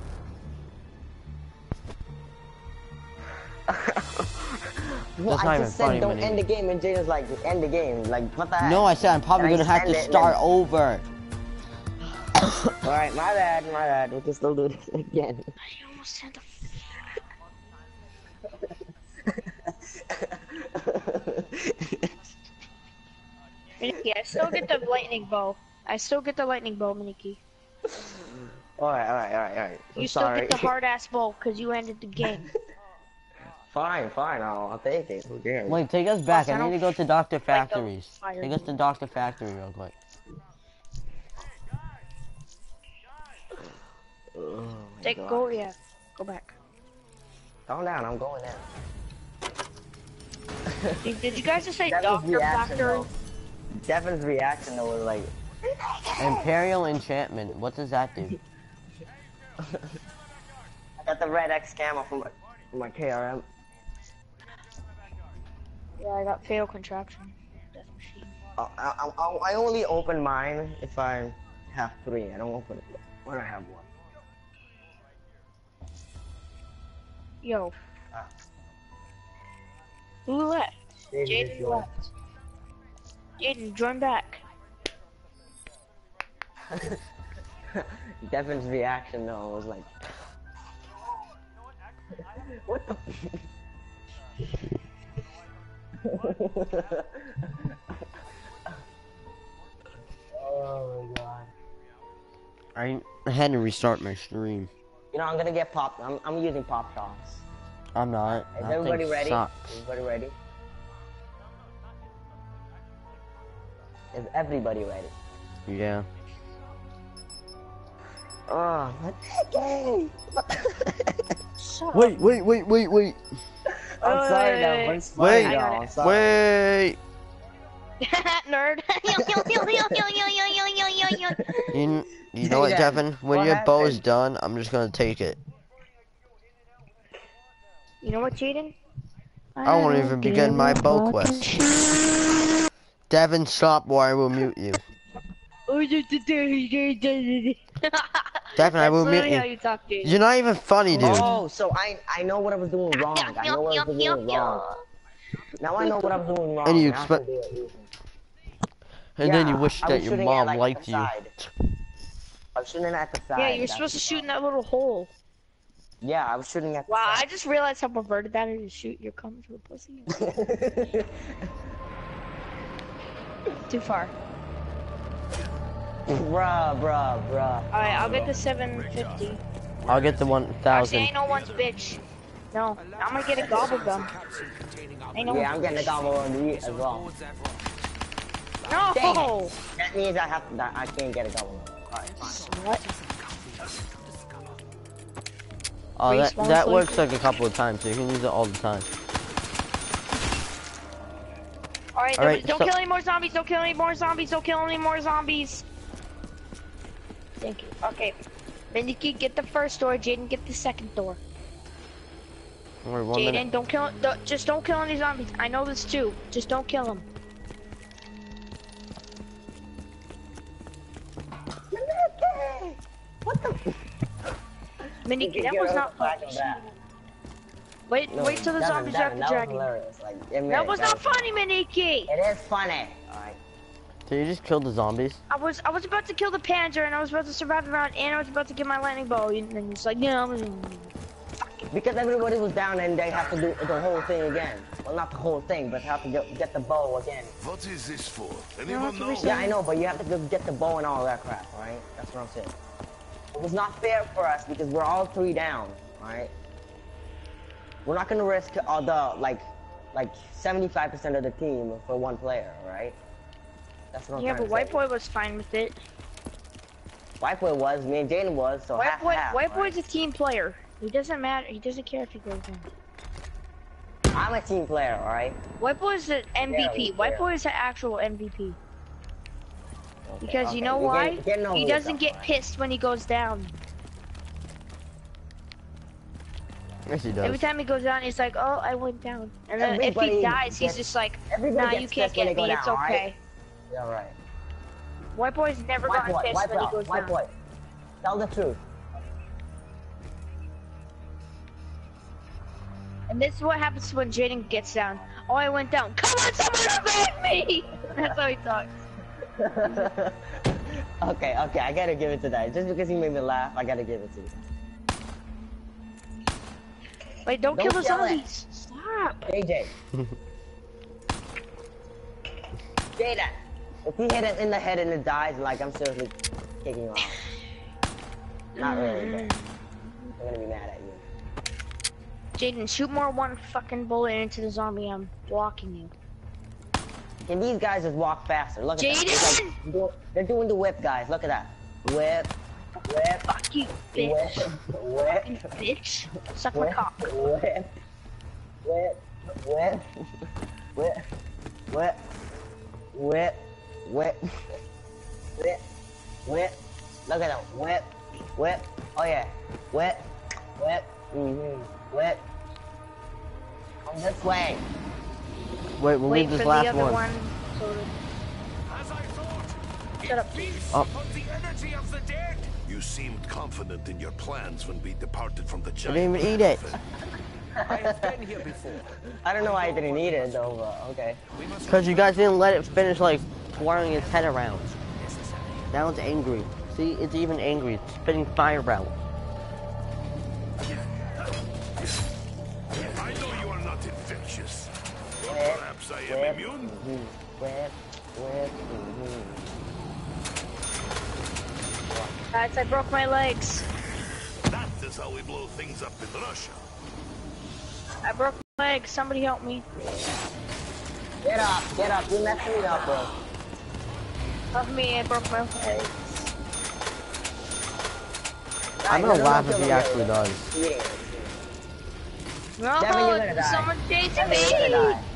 Well, That's I not just even funny, said don't Minnie. end the game, and Jada's like, end the game. Like, what the heck? No, I said I'm probably And gonna I have to end it, start and over. All right, my bad, my bad. We can still do this again. I almost had the. Miniki, I still get the lightning bow. I still get the lightning bow, Miniki. all right, all right, all right, all right. I'm You still sorry. get the hard ass bow because you ended the game. Fine, fine. I'll, I'll take it. Who cares? Wait, take us back. I I need to don't go to Doctor like the Factories. fire Take us to Doctor Factory real quick. Oh my Take God. go, yeah. Go back. Calm down, I'm going in. Did, did you guys just say Devin's Doctor reaction, Factory? though. Devin's reaction though was like, Imperial enchantment. What does that do? I got the red X camo from my, from my K R M. Yeah, I got fail contraction. Death machine. I, I, I, I only open mine if I have three. I don't open it when I have one. Yo. Ah. Who left? Jaden Jaden is left. Jaden, join back. Devin's reaction though was like, what the? Oh my God. I had to restart my stream. You know, I'm gonna get pop. I'm, I'm using pop shots. I'm not. Is That everybody thing ready? sucks. Everybody ready? Is everybody ready? Yeah. Oh, my game! Shut Wait, wait, wait, wait, wait. I'm sorry, Wait, though. wait, I'm wait. sorry, Wait, y'all. I'm sorry. Wait. Nerd. You, you know what, Jaden, Devin? When what your bow is happened? done, I'm just gonna take it. You know what, Jaden? I won't even begin my bow quest. Devin, stop or I will mute you. Devin, I will mute That's literally how you. you talk, Jaden. You're not even funny, dude. Oh, so I I know what I was doing wrong. I know what I was doing wrong. Now I know what I'm doing wrong. And you Now I can expect- do it easy. And then you Yeah, wish I that was your shooting mom at, like, liked the you. side. I was shooting at the side. Yeah, you're that's supposed to the shoot in that little hole. problem. Yeah, I was shooting at the Wow, I side. just realized how perverted that is to shoot your cum to a pussy. Too far. Bruh, bruh, bruh. Alright, I'll get the seven fifty. I'll get the one Actually, thousand. ain't no one's bitch. No, I'm gonna get a gobble gum. Ain't no Yeah, I'm one's getting a bitch. gobble on the as well. No! Dang it. That means I have that I can't get a gobble. Alright, fine. What? Oh, that, Respawn that place. works like a couple of times, so you can use it all the time. Alright, Alright, don't so- kill any more zombies, don't kill any more zombies, don't kill any more zombies. Thank you. Okay. Mindy, get the first door, Jaden, get the second door. Wait, one minute. Jaden, don't kill, don't, just don't kill any zombies. I know this too. Just don't kill them. What the? Mindy, You can that get was her not back funny. on that. Wait, No, wait till the Devin, zombies Devin, are the that was dragon. hilarious. Like, admit That it, was not funny, Miniki. It is funny. Alright. Did you just kill the zombies? I was I was about to kill the Panzer and I was about to survive the round and I was about to get my lightning bow and then it's like no. Because everybody was down and they have to do the whole thing again. Well, not the whole thing, but have to get, get the bow again. What is this for? No, Anyone it's a know? reset. Yeah, I know, but you have to go get the bow and all that crap, alright? That's what I'm saying. It was not fair for us because we're all three down, alright? We're not gonna risk all the, like, like seventy-five percent of the team for one player, alright? That's what I'm Yeah, trying but to White say. Boy was fine with it. White Boy was, me and Jaden was, so White half, Boy, half, White right? Boy's a team player. He doesn't matter. He doesn't care if he goes in. I'm a team player, alright? White Boy's an M V P. Yeah, White yeah. Boy is an actual M V P. Okay, Because okay. you know You're why? getting- getting over He yourself, doesn't get alright? pissed when he goes down. Yes, he does. Every time he goes down, he's like, "Oh, I went down." And then if Everybody he dies, he's gets- just like, everybody "Nah, gets you can't pissed when get they me. go It's down, okay." alright? Yeah, right. White Boy's never White gotten boy, pissed white when he boy, goes white down. boy. Tell the truth. And this is what happens when Jaden gets down. Oh, I went down. Come on, someone revive me! That's how he talks. Okay, okay, I gotta give it to that. Just because he made me laugh, I gotta give it to you. Wait, don't, Don't kill the kill it. zombies. Stop. J J. Jaden, if he hit it in the head and it dies, like, I'm seriously kicking you out. Not really, but I'm gonna be mad at you. Jaden, shoot more one fucking bullet into the zombie. I'm blocking you. Can these guys just walk faster? Look at that. They're, Jaden! like, do- they're doing the whip, guys. Look at that. Whip, Whip. Fuck you, bitch. Whip. You bitch. Suck my Whip. cock. Whip. Whip. Whip. Whip. Whip. Whip. Whip. Whip. Whip. Look at them. Whip. Whip. Oh yeah. Whip. Whip. Mm-hmm. Whip. Come this way. Wait, we'll Wait leave this for last the other one. one. so to- As I thought, Shut up. feast Oh. upon the energy of the dead. You seemed confident in your plans when we departed from the I giant. didn't even eat it. I have been here before. I don't know why I didn't eat it though, but okay. We must Because you guys didn't let it finish, like, twirling its head around. Now it's angry. See, it's even angry. It's spitting fire out. I know you are not infectious. Whip. Perhaps I am Whip. immune. Mhm. Whip. Whip. Mhm. Guys, I broke my legs. That is how we blow things up in Russia. I broke my legs. Somebody help me. Get up. Get up. You messed me up, bro. Help me, I broke my legs. I'm Guys, gonna no, laugh no, if no, he no, actually no. does. Yeah. No, Devin, you're gonna die. someone chasing Devin, me. you're gonna die.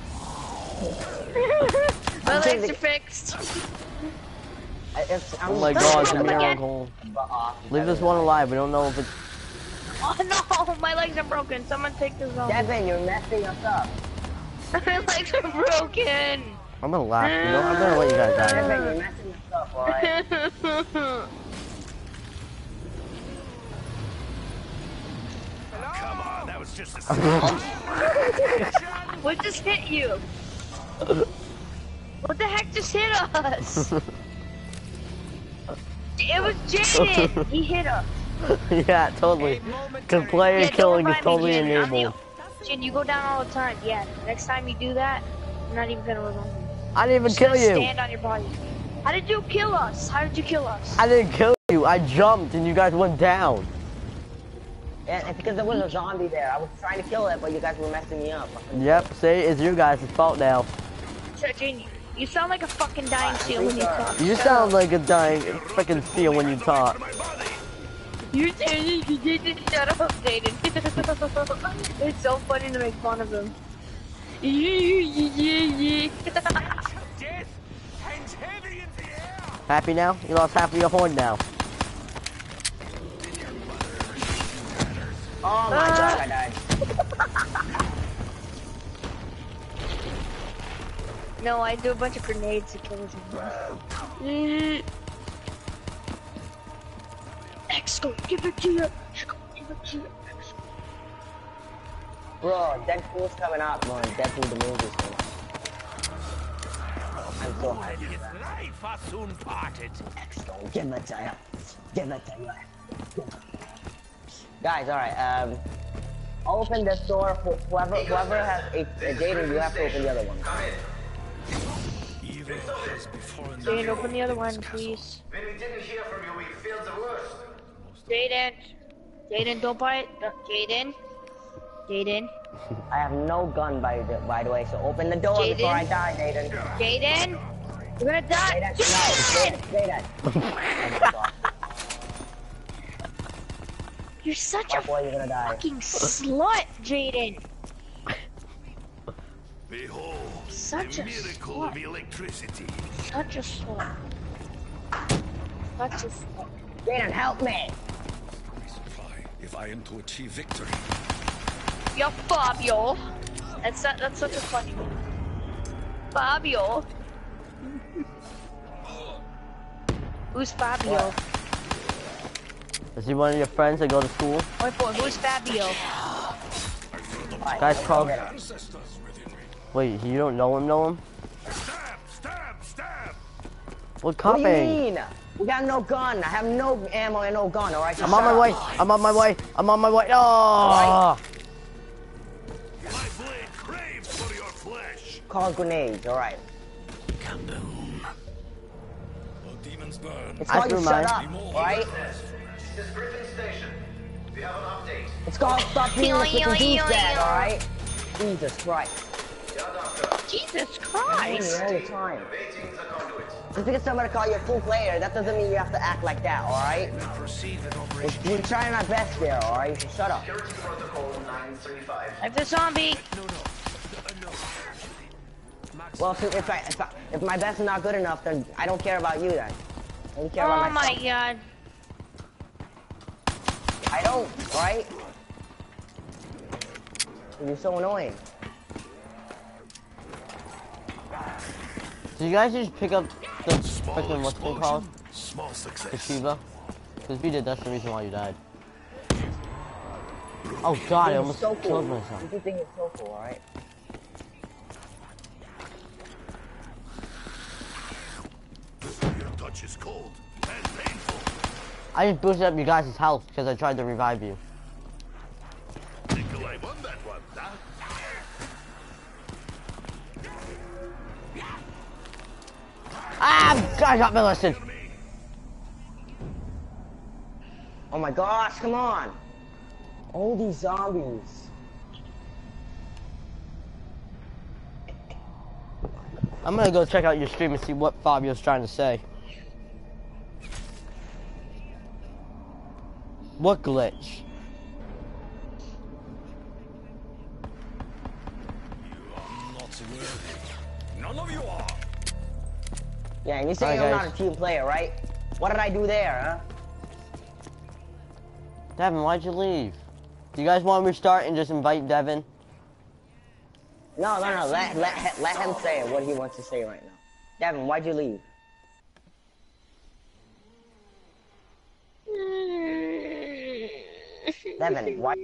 My I'm legs chasing- are fixed. I- It's, I'm Oh my I'm god, it's a gonna die. miracle. But, uh, Leave this one alive. We don't know if it's... Oh no, my legs are broken. Someone take this off. Devin, you're messing us up. My legs are broken. I'm gonna laugh, you know? I'm gonna let you guys die. Devin, you're messing us up, alright? Come on, that was just a What just hit you? What the heck just hit us? It was Jaden. He hit us. Yeah, totally. Because player Yeah, killing don't is totally remind me, Jaden. I'm the- enabled. Jaden, you go down all the time. Yeah, next time you do that, I'm not even gonna remember. I didn't even Just kill gonna you. Stand on your body. How did you kill us? How did you kill us? I didn't kill you. I jumped and you guys went down. Yeah, it's because there was a zombie there. I was trying to kill it, but you guys were messing me up. Yep, see, it's you guys' fault now. So, Jaden, you sound like a fucking dying seal when you talk. You sound like a dying freaking seal when you talk. You're saying you didn't shut up, Jaden. It's so funny to make fun of him. death hangs heavy in the air. Happy now? You lost half of your horn now. Oh my Ah. god, I died. No, I do a bunch of grenades to kill him. X-Go, give it to you. X-Go, give it to you. X-Go. Bro, Deadpool's coming out, man. Deadpool the movie's coming out. I'm so hyped for that. Life are soon parted. X-Go, give it to you. Give it to you. Guys, alright, um... open this door for whoever, whoever has a, a Jaden, you have to open the other one. Come in. Evil has befallen Jaden, open the other one, please. When we didn't hear from you, we feared the worst. Jaden. Jaden, don't buy it. No, Jaden. Jaden. I have no gun, by the, by the way, so open the door Jaden? before I die, Jaden. Jaden. You're gonna die. Jaden, no, Jaden, Jaden. Oh my god. You're such My a boy, you're gonna die. fucking slut, Jaden. Behold, Such the a miracle slut. of electricity. Such a slut. Such a slut. Jaden, help me! Supply if I am to achieve victory. Yo, Fabio. That's not, that's such a funny name. Fabio. Who's Fabio? Is he one of your friends that go to school? Wait, boy, who's Fabio? Guys, call. Ancestors within me. Wait, you don't know him, know him? Stab, stab, stab. What What do you cupping? mean? We got no gun. I have no ammo and no gun, alright? I'm on my way. I'm on my way. I'm on my way. Oh! My blade craves for your flesh. Call grenades, alright. Come down. Oh, demons burn. It's I called you threw shut mine. up, alright? This is Griffin Station. We have an update. It's called stop being a freaking douchebag, alright? Jesus Christ. Yeah, Doctor. Jesus I'm Christ! all the time. Awaiting the conduit. Just because somebody call you a full player, that doesn't mean you have to act like that, alright? Proceed with We're, Operation we're trying our best there, alright? So shut up. Security protocol nine three five. Like the zombie. No, no. Uh, no. Max, Well, if, if, I, if, I, if my best is not good enough, then I don't care about you then. I don't care Oh about my myself. god. I don't, right? You're so annoying. Did you guys just pick up the Small freaking what's it explosion, called? small The success. Shiva? Because if you did, that's the reason why you died. Oh god, I You're almost so cool. killed myself. You think it's so cool, alright? Your touch is cold and painful. I just boosted up you guys' health because I tried to revive you. Nikolai won that one, huh? Ah, I got molested. Oh my gosh, come on! All these zombies. I'm gonna go check out your stream and see what Fabio's trying to say. What glitch? Not worthy. None of you are. Yeah, and you say Alright, I'm guys. not a team player, right? What did I do there, huh? Devin, why'd you leave? Do you guys want to restart and just invite Devin? No, no, no. Let let let him say what he wants to say right now. Devin, why'd you leave? Devin, why?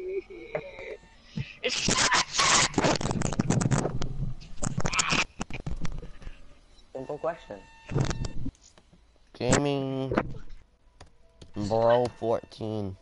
Simple question. Gaming Bro fourteen.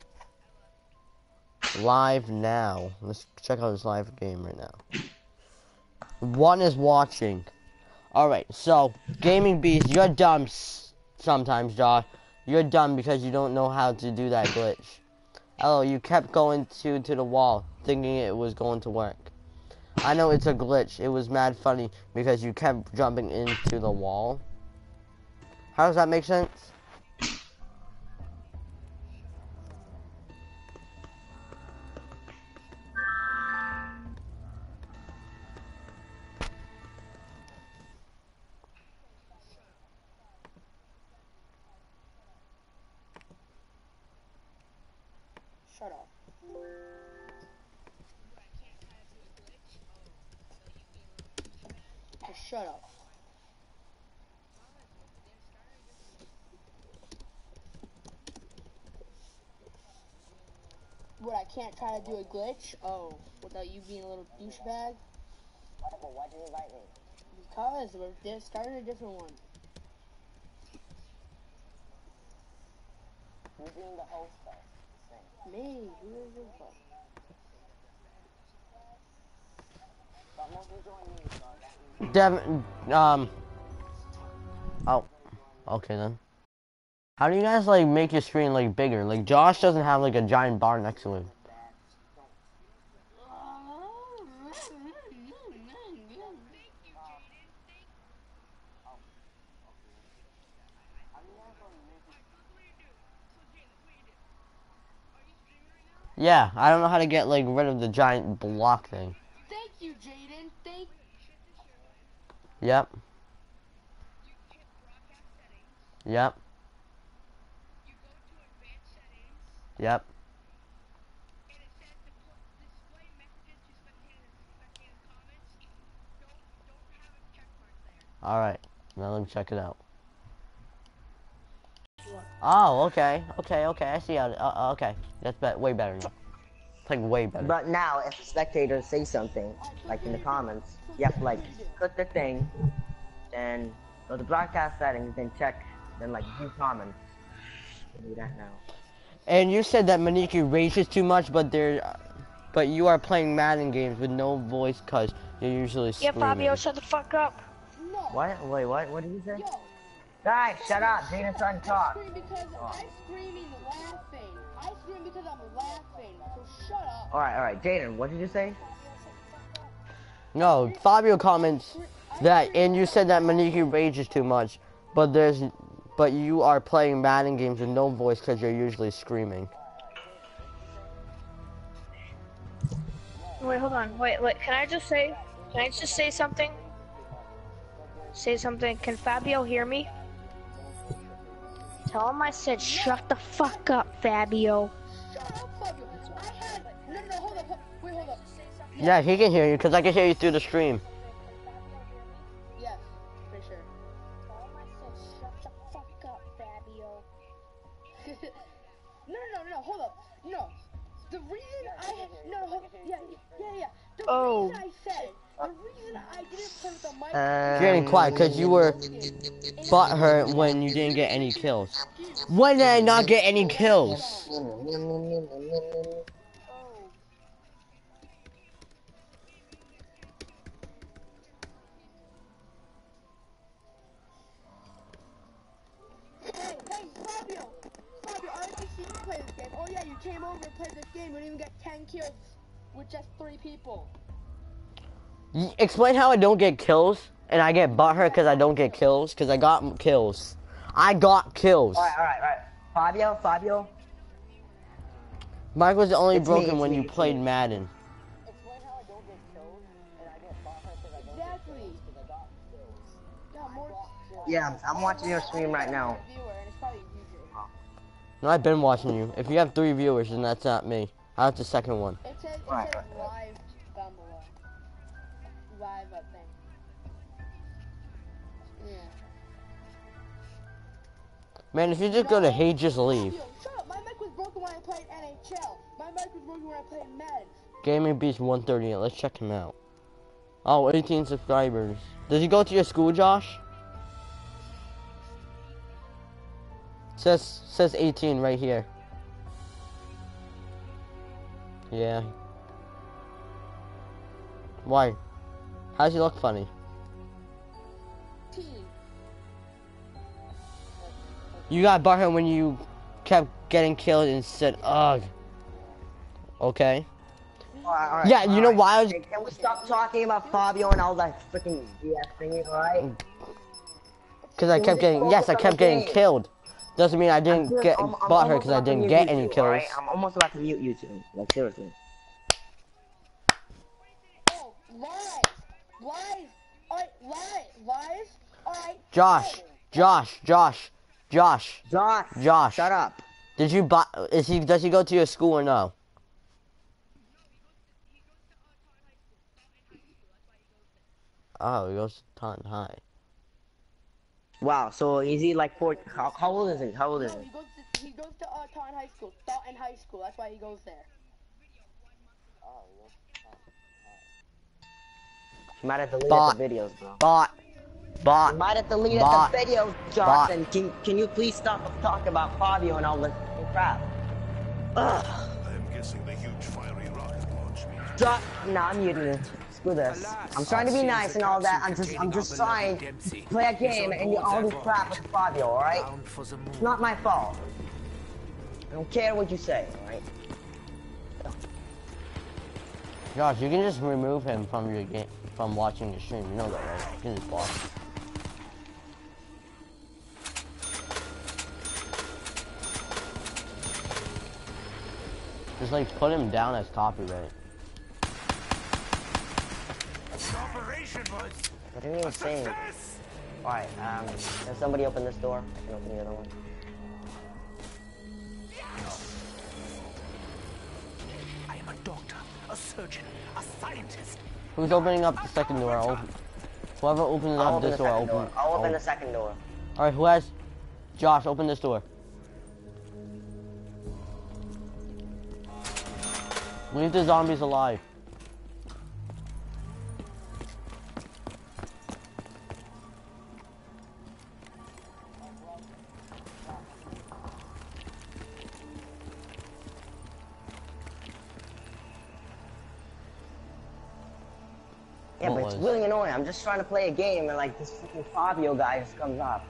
Live now. Let's check out this live game right now. One is watching. Alright, so Gaming Beast, you're dumb s- sometimes, Josh. You're dumb because you don't know how to do that glitch. Oh, you kept going to to the wall, thinking it was going to work. I know it's a glitch. It was mad funny because you kept jumping into the wall. How does that make sense? Shut up. Just shut up. What, I can't try to do a glitch? Oh, without you being a little douchebag? Why'd you invite me? Because we're di- starting a different one. You're being the host, though. Me, who is this for? But mostly join me, so that means Devin, um, oh, okay then. How do you guys like make your screen like bigger? Like Josh doesn't have like a giant bar next to him. Yeah, I don't know how to get like rid of the giant block thing. Thank you, Jaden. Thank Yep. Yep. Yep. Alright, now let me check it out. Oh, okay, okay, okay, I see how, uh, uh, okay, that's be way better now. It's like way better. But now, if a spectator says something, like in the comments, you have to like click the thing, then go to broadcast settings, then check, then like view comments. Do that now. And you said that Maniki rages too much, but there, but you are playing Madden games with no voice cause you're usually Yeah, screaming. Fabio, shut the fuck up. What? Wait, what? What did you say? Guys, shut up. Jaden's trying to talk. Because I'm screaming laughing. I scream because I'm laughing. So shut up. Alright, alright. Jaden, what did you say? No, Fabio comments that, and you said that Maniki rages too much, but there's, but you are playing Madden games with no voice because you're usually screaming. Wait, hold on. Wait, wait. Can I just say? Can I just say something? Say something. Can Fabio hear me? Tell him I said shut the fuck up, Fabio. Yeah, he can hear you because I can hear you through the stream. Yes, for sure. Tell him I said shut the fuck up, Fabio. No, no, no, no, hold up. No. The reason I no, hold, yeah, yeah, yeah. The Oh. reason I said, the reason I didn't put the mic. Um, You're getting quiet because you were butthurt when you didn't get any kills. When did I not get any kills? Hey, hey, Fabio! Fabio, I didn't see you play this game. Oh yeah, you came over and played this game. You didn't even get ten kills with just three people. Y- Explain how I don't get kills and I get butthurt because I don't get kills because I got m- kills. I got kills. Alright, alright, alright. Fabio, Fabio. Mike was only It's me, broken it's when me, you it's played me. Madden. Exactly. Yeah, more. Yeah, I'm, I'm watching your stream right now. Viewer, and it's probably easier. No, I've been watching you. If you have three viewers, then that's not me. I have the second one. It says, it Right, says right. live down below. Live, I think. Yeah. Man, if you just go to hate, just leave. Fabio, shut up. My mic was broken when I played N H L. My mic was broken when I played Madden. Gaming Beast one thirty-eight. Let's check him out. Oh, eighteen subscribers. Does he go to your school, Josh? Says says eighteen right here. Yeah. Why? How's he look funny? Team. You got butthurt when you kept getting killed and said, ugh. Okay. Alright, alright, Yeah, you know alright. why I was... Hey, can we stop talking about Fabio and all that freaking B S thingy, alright? Because I kept getting... Yes, I kept getting killed. Doesn't mean I didn't Dude, get I'm- I'm butthurt almost because I about to didn't mute get you any two, kills. alright? I'm almost about to mute you two. Like, seriously. Oh, live. Live. Alright, live. Live. Alright. Josh, Josh, Josh, Josh, Josh, Josh. shut up. Did you buy... Is he... Does he go to your school or no? Oh, he goes to Taunton High. Wow, so is he like four? How, how old is he? How old is No, he? he goes to he goes to uh, Taunton High School. Taunton High School. That's why he goes there. You might have deleted Bot. the videos, bro. Bot. Bot. You might have deleted Bot. the videos, Josh. Bot. And can can you please stop talking about Fabio and all this crap? Ugh. I am guessing the huge fiery rocket launch means Josh, nah, I'm muting you. Screw this. I'm trying to be nice and all that. I'm just I'm just trying to play a game and you all this crap with Fabio, alright? It's not my fault. I don't care what you say, alright? Josh, you can just remove him from your game, from watching your stream. You know that, right? You can just block him. Just like put him down as copyright. the operation was What didn't even a say. success. Alright, um, can somebody open this door? I can open the other one. I am a doctor, a surgeon, a scientist. Who's opening up the second door? I'll open. Whoever opens I'll up open this the door, second open. door. I'll open oh. the second door. All right, who has? Josh, open this door. Leave the zombies alive. Yeah, What but it's was? really annoying. I'm just trying to play a game and like this freaking Fabio guy just comes up.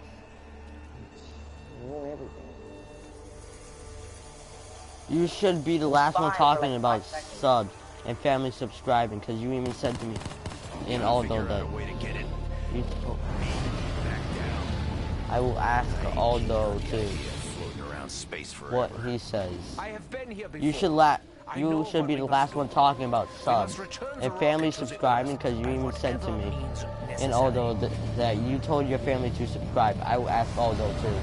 Ruin everything. You should be the last one fine for talking like about five seconds. subs and family subscribing, because you even said to me, And although that you told, I will ask Aldo to what he says. You should la you should be the last one talking about subs and family subscribing, because you even said to me and Aldo th that you told your family to subscribe. I will ask Aldo too.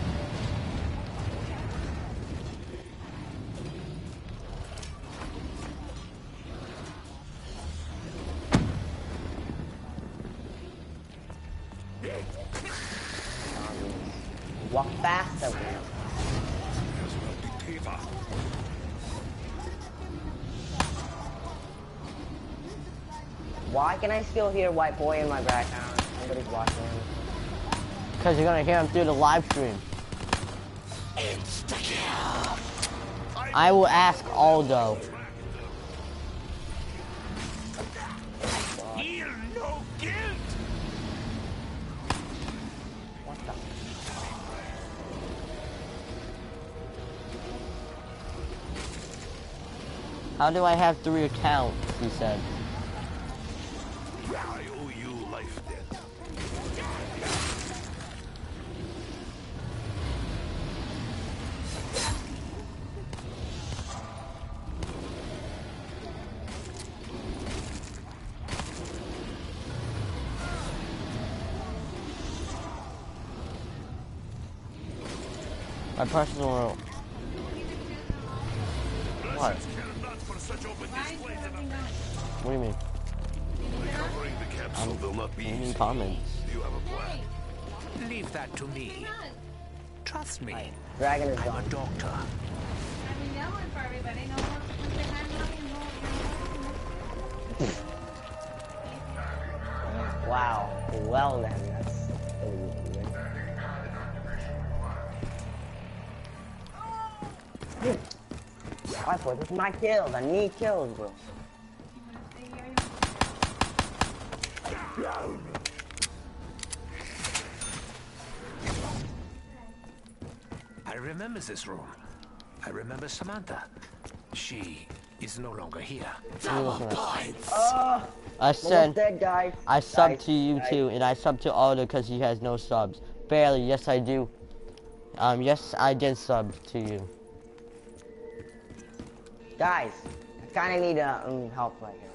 Walk faster. Why can I still hear white boy in my background? Somebody's watching him. Because you're gonna hear him through the live stream. I will ask Aldo. How do I have three accounts, he said. I owe you life debt. My personal... What? What do you mean? Covering the capsule, they'll not be Any easy. comments? Do you have a plan? Leave that to me. Trust me. Dragon is I'm gone. a doctor. Wow. Well then, that's Why for this is my kills. I need kills, bro. I remember this room. I remember Samantha. She is no longer here. Oh, I said dead, guys. I subbed Guys, to you guys. too, and I subbed to Aldo because he has no subs. Barely, yes I do. Um, yes I did sub to you. Guys, I kind of need uh, um, help right here.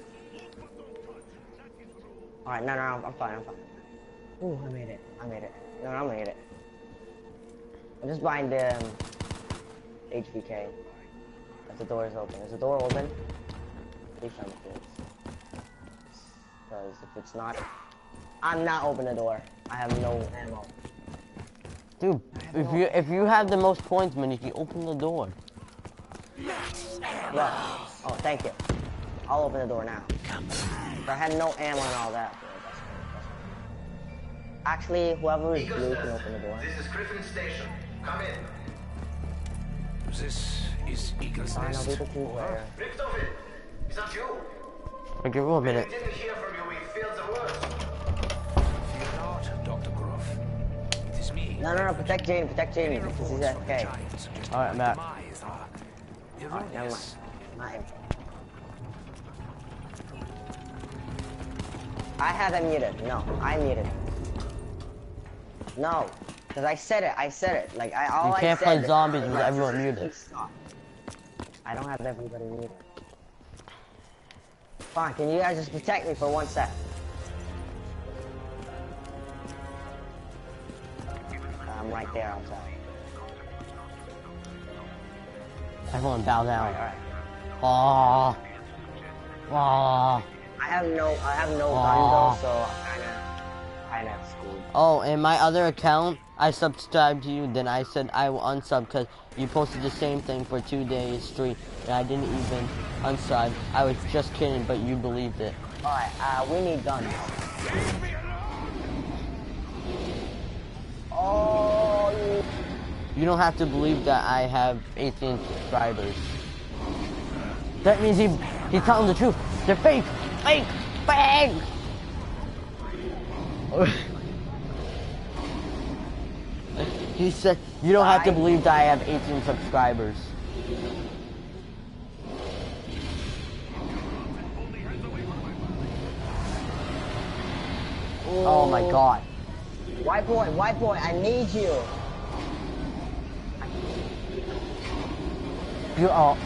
Alright, no, no, no, I'm fine, I'm fine. Ooh, I made it. I made it. No, I made it. I'm just buying the um, H V K. If the door is open. Is the door open? Please tell me please. Because if it's not, I'm not opening the door. I have no ammo. Dude, if you if you have the most points, man, you can open the door. Look. Oh, thank you. I'll open the door now. If I had no ammo and all that. Bro, that's that's Actually, whoever is blue can open the door. This is Griffin Station. Come in. This is Eagle's Fine, I'll Nest. be the team player. Richtofen, is that you? I'll give you a We minute. didn't hear from you. We failed the worst. Fear not, Doctor Groff. It is me. No, no, no, protect Jane, protect Jane. Any This is reports from the okay. Giants suggest All right, my Matt. demise are Alright, never erroneous. mind. I have it muted. No, I muted. No, because I said it. I said it. Like I all You can't I play said, zombies with everyone muted. Stop. I don't have everybody muted. Fine, can you guys just protect me for one sec? I'm right there outside. Everyone bow down. Alright, alright. Aww. Aww. I have no, I have no Aw. gun though, so I'm kinda, kinda screwed. Oh, and my other account, I subscribed to you, then I said I will unsub because you posted the same thing for two days straight, and I didn't even unsub. I was just kidding, but you believed it. Alright, uh, we need guns. Oh, you... You don't have to believe that I have eighteen subscribers. That means he he's telling the truth. They're fake, fake, fake. He said you don't have to believe that I have eighteen subscribers. Oh my god. White boy, white boy, I need you. You are.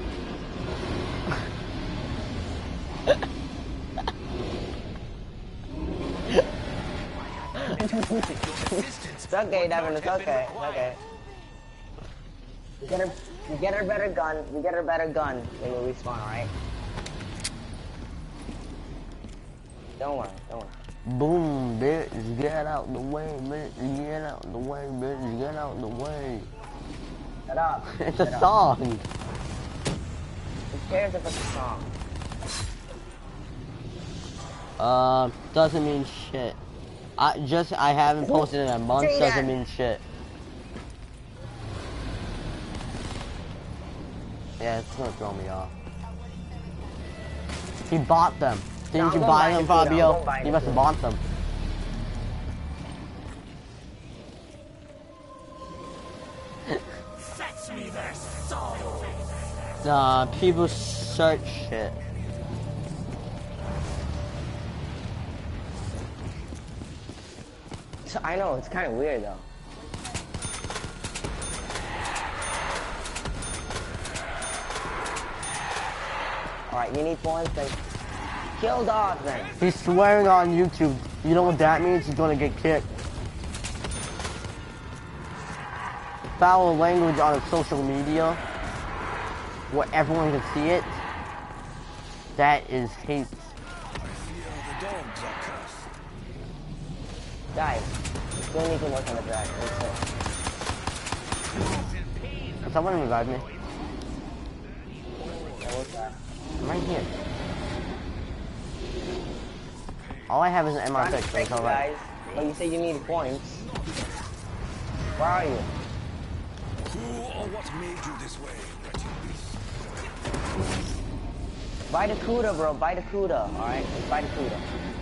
It's okay, Devin, it's okay, it's okay. You get her, you get her better gun, you get her better gun when you respawn, alright? Don't worry, don't worry. Boom, bitch, get out the way, bitch, get out the way, bitch, get out the way. Shut up. It's Shut a up. song. Who cares if it's a song? Uh, doesn't mean shit. I just, I haven't posted in a month, Say doesn't that. mean shit. Yeah, it's gonna throw me off. He bought them. Didn't No, you I'm buy gonna them, buy the food, I'm Fabio? gonna buy You the must have food. bought them. Fetch me their soul. Nah, people search shit. So, I know, it's kind of weird though. Alright, you need points, then kill dog then. He's swearing on YouTube. You know what that means? He's gonna get kicked. Foul language on social media, where everyone can see it. That is hate. The dogs are cursed. Guys, still need to work on the drag. That's Can someone revive me? it. What was that? I'm right here. All I have is an M R Trying to six, so trick it's you alright. guys, but you say you need points. Where are you? Who or what made you this way, wretched beast? Buy the Cuda, bro. Buy the Cuda. Alright? Just buy the Cuda.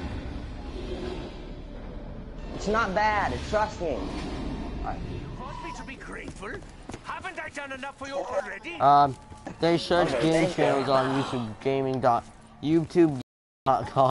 It's not bad. Trust me. Alright. Want me to be grateful? Haven't I done enough for you already? Um, they search Okay, game thank you. channels on YouTube gaming dot YouTube dot com.